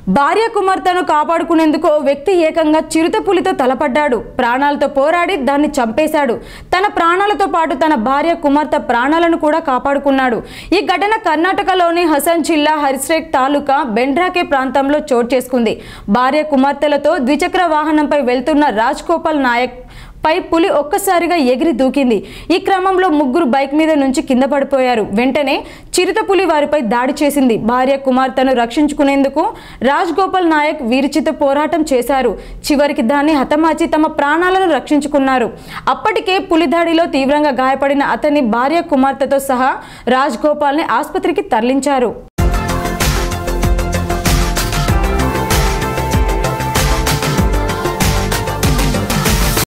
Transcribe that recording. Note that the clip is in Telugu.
భార్య కుమార్తెను కాపాడుకునేందుకు ఓ వ్యక్తి ఏకంగా చిరుతపులితో తలపడ్డాడు. ప్రాణాలతో పోరాడి దాన్ని చంపేశాడు. తన ప్రాణాలతో పాటు తన భార్య కుమార్తె ప్రాణాలను కూడా కాపాడుకున్నాడు. ఈ ఘటన కర్ణాటకలోని హసన్ జిల్లా హరిశ్రేక్ తాలూకా బెండ్రాకే ప్రాంతంలో చోటు చేసుకుంది. భార్య కుమార్తెలతో ద్విచక్ర వాహనంపై వెళ్తున్న రాజ్ గోపాల్ నాయక్ పై పులి ఒక్కసారిగా ఎగిరి దూకింది. ఈ క్రమంలో ముగ్గురు బైక్ మీద నుంచి కింద పడిపోయారు. వెంటనే చిరుతపులి వారిపై దాడి చేసింది. భార్య కుమార్తెను రక్షించుకునేందుకు రాజ్ గోపాల్ నాయక్ వీరిచిత పోరాటం చేశారు. చివరికి దాన్ని హతమార్చి తమ ప్రాణాలను రక్షించుకున్నారు. అప్పటికే పులి దాడిలో తీవ్రంగా గాయపడిన అతని భార్య కుమార్తెతో సహా రాజ్ గోపాల్ని ఆసుపత్రికి తరలించారు.